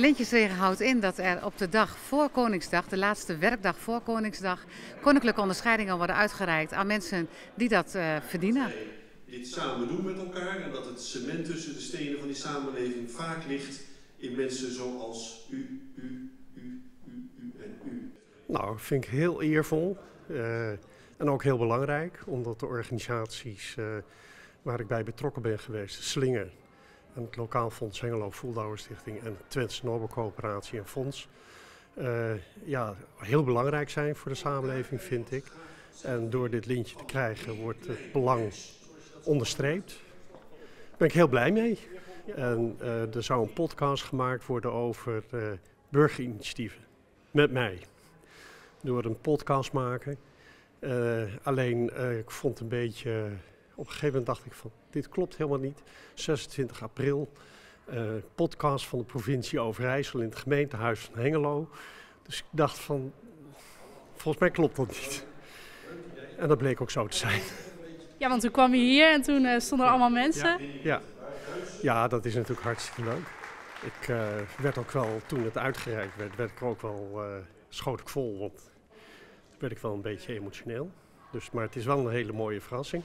lintjesregen houdt in dat er op de dag voor Koningsdag, de laatste werkdag voor Koningsdag, koninklijke onderscheidingen worden uitgereikt aan mensen die dat verdienen. Dit samen doen met elkaar en dat het cement tussen de stenen van die samenleving vaak ligt in mensen zoals u en u. Nou, vind ik heel eervol en ook heel belangrijk, omdat de organisaties waar ik bij betrokken ben geweest, Slinger en het Lokaal Fonds Hengelo Voeldouwer Stichting en Twentse Nobelcoöperatie en Fonds, heel belangrijk zijn voor de samenleving, vind ik. En door dit lintje te krijgen wordt het belang onderstreept. Daar ben ik heel blij mee. En er zou een podcast gemaakt worden over burgerinitiatieven. Met mij. Door een podcast maken. Ik vond een beetje... Op een gegeven moment dacht ik van, dit klopt helemaal niet. 26 april, podcast van de provincie Overijssel in het gemeentehuis van Hengelo. Dus ik dacht van, volgens mij klopt dat niet. En dat bleek ook zo te zijn. Ja, want toen kwam je hier en toen stonden er allemaal mensen. Ja, dat is natuurlijk hartstikke leuk. Ik werd ook wel, toen het uitgereikt werd ik ook wel, schoot ik vol, want werd ik wel een beetje emotioneel. Dus, maar het is wel een hele mooie verrassing.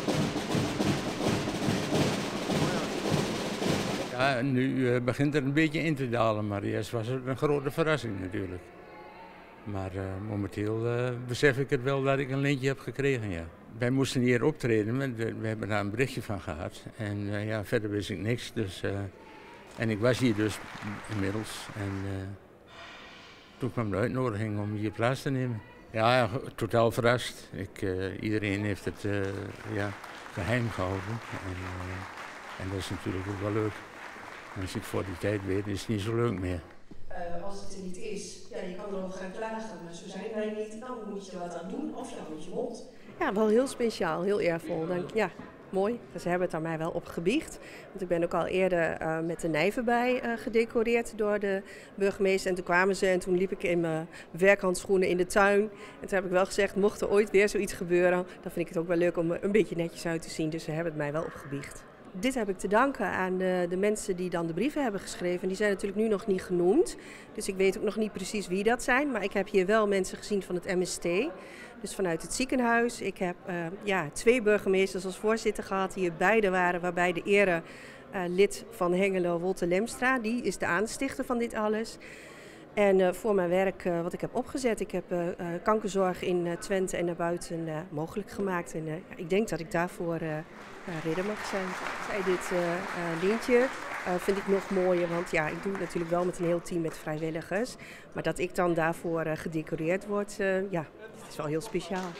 Ja, nu begint het een beetje in te dalen, maar eerst was het een grote verrassing natuurlijk. Maar momenteel besef ik het wel dat ik een lintje heb gekregen, ja. Wij moesten hier optreden, we hebben daar een berichtje van gehad. En verder wist ik niks. Dus, en ik was hier dus inmiddels. En toen kwam de uitnodiging om hier plaats te nemen. Ja, totaal verrast. Iedereen heeft het geheim gehouden. En dat is natuurlijk ook wel leuk. En als je het voor die tijd weet, is het niet zo leuk meer. Als het er niet is, je kan erover gaan klagen, maar zo zijn wij niet. Dan moet je wat aan doen of je houdt je mond. Ja, wel heel speciaal, heel eervol. Ja, mooi. Ze hebben het aan mij wel opgebiecht. Want ik ben ook al eerder met de nijverbij gedecoreerd door de burgemeester. En toen kwamen ze en toen liep ik in mijn werkhandschoenen in de tuin. En toen heb ik wel gezegd, mocht er ooit weer zoiets gebeuren, dan vind ik het ook wel leuk om er een beetje netjes uit te zien. Dus ze hebben het mij wel opgebiecht. Dit heb ik te danken aan de mensen die dan de brieven hebben geschreven. Die zijn natuurlijk nu nog niet genoemd. Dus ik weet ook nog niet precies wie dat zijn. Maar ik heb hier wel mensen gezien van het MST. Dus vanuit het ziekenhuis. Ik heb 2 burgemeesters als voorzitter gehad die hier beide waren. Waarbij de ere lid van Hengelo, Wolter Lemstra, die is de aanstichter van dit alles. En voor mijn werk wat ik heb opgezet, ik heb kankerzorg in Twente en daarbuiten mogelijk gemaakt. En ik denk dat ik daarvoor ridder mag zijn. Dit lintje vind ik nog mooier, want ja, ik doe het natuurlijk wel met een heel team met vrijwilligers. Maar dat ik dan daarvoor gedecoreerd word, het is wel heel speciaal.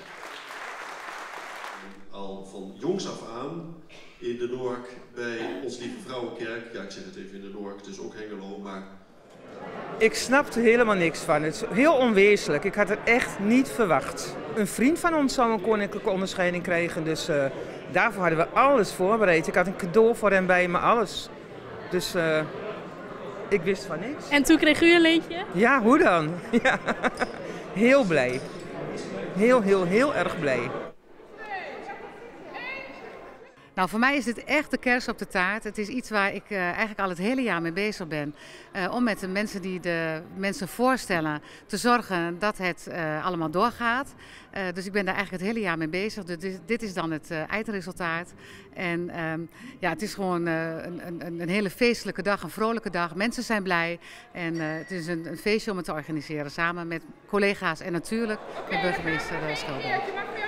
Al van jongs af aan in de Noork bij Ons Lieve Vrouwenkerk. Ja, ik zeg het even in de Noork, het is ook Hengelo, maar... Ik snapte helemaal niks van. Het is heel onwezenlijk. Ik had het echt niet verwacht. Een vriend van ons zou een koninklijke onderscheiding krijgen, dus daarvoor hadden we alles voorbereid. Ik had een cadeau voor hem bij me, alles. Dus ik wist van niks. En toen kreeg u een lintje? Ja, hoe dan? Ja. Heel blij. Heel erg blij. Nou, voor mij is dit echt de kers op de taart. Het is iets waar ik eigenlijk al het hele jaar mee bezig ben. Om met de mensen die de mensen voorstellen te zorgen dat het allemaal doorgaat. Dus ik ben daar eigenlijk het hele jaar mee bezig. Dus dit is dan het eindresultaat. En het is gewoon een hele feestelijke dag, een vrolijke dag. Mensen zijn blij. En het is een feestje om het te organiseren samen met collega's en natuurlijk met burgemeester Schilder.